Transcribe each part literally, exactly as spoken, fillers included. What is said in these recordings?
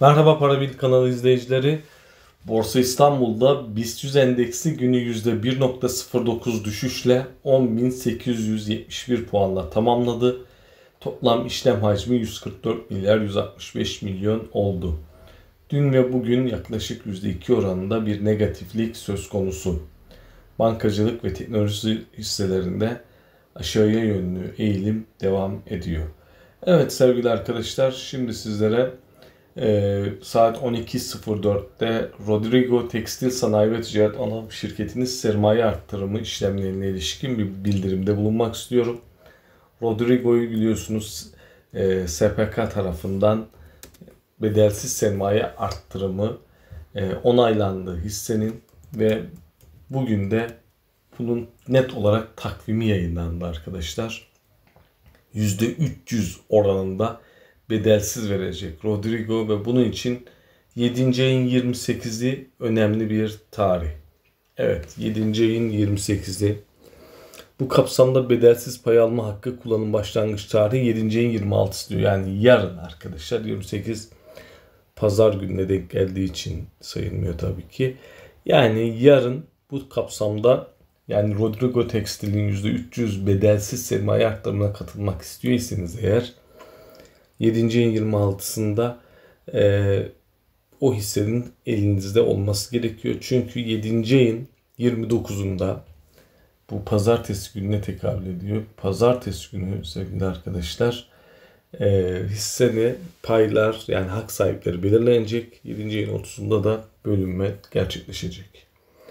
Merhaba Parabil kanalı izleyicileri. Borsa İstanbul'da BIST yüz endeksi günü yüzde bir nokta sıfır dokuz düşüşle on bin sekiz yüz yetmiş bir puanla tamamladı. Toplam işlem hacmi yüz kırk dört milyar yüz altmış beş milyon oldu. Dün ve bugün yaklaşık yüzde iki oranında bir negatiflik söz konusu. Bankacılık ve teknoloji hisselerinde aşağıya yönlü eğilim devam ediyor. Evet sevgili arkadaşlar, şimdi sizlere Ee, saat on iki sıfır dörtte Rodrigo Tekstil Sanayi ve Ticaret Anonim Şirketi'nin sermaye arttırımı işlemlerine ilişkin bir bildirimde bulunmak istiyorum. Rodrigo'yu biliyorsunuz e, S P K tarafından bedelsiz sermaye arttırımı e, onaylandı hissenin ve bugün de bunun net olarak takvimi yayınlandı arkadaşlar. yüzde üç yüz oranında bedelsiz verecek Rodrigo ve bunun için yedinci ayın yirmi sekizi önemli bir tarih. Evet, yedinci ayın yirmi sekizi. Bu kapsamda bedelsiz pay alma hakkı kullanım başlangıç tarihi yedinci ayın yirmi altısı diyor. Yani yarın arkadaşlar. yirmi sekiz pazar gününe denk geldiği için sayılmıyor tabii ki. Yani yarın bu kapsamda, yani Rodrigo Tekstil'in yüzde üç yüz bedelsiz sermaye arttırımına katılmak istiyorsanız eğer yedinci ayın yirmi altısında e, o hissenin elinizde olması gerekiyor. Çünkü yedinci ayın yirmi dokuzunda bu pazartesi gününe tekabül ediyor. Pazartesi günü sevgili arkadaşlar e, hissede paylar, yani hak sahipleri belirlenecek. yedinci ayın otuzunda da bölünme gerçekleşecek.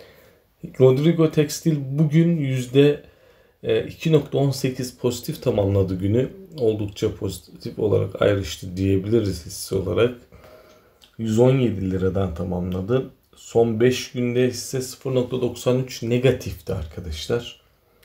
Rodrigo Tekstil bugün yüzde iki nokta on sekiz pozitif tamamladı günü. Oldukça pozitif olarak ayrıştı diyebiliriz hisse olarak. yüz on yedi liradan tamamladı. Son beş günde hisse sıfır nokta doksan üç negatifti arkadaşlar.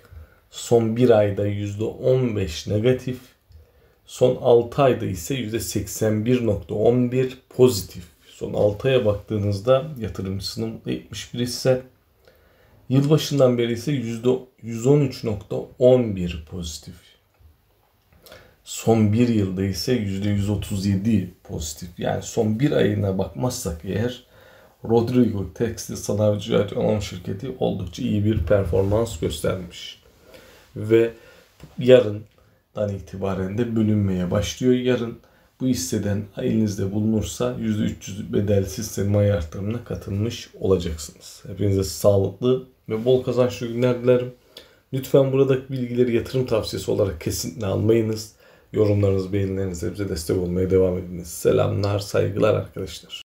Son bir ayda yüzde on beş negatif. Son altı ayda ise yüzde seksen bir nokta on bir pozitif. Son altı aya baktığınızda yatırımcısının yetmiş bir hisse. Yılbaşından beri ise yüzde yüz on üç nokta on bir pozitif. Son bir yılda ise yüzde yüz otuz yedi pozitif. Yani son bir ayına bakmazsak eğer Rodrigo Tekstil Sanayi ve Ticaret Anonim Şirketi oldukça iyi bir performans göstermiş. Ve yarından itibaren de bölünmeye başlıyor. Yarın bu hisseden elinizde bulunursa yüzde üç yüz bedelsiz sermaye arttırımına katılmış olacaksınız. Hepinize sağlıklı ve bol kazançlı günler dilerim. Lütfen buradaki bilgileri yatırım tavsiyesi olarak kesinlikle almayınız. Yorumlarınız, beğenilerinizle bize destek olmaya devam ediniz. Selamlar, saygılar arkadaşlar.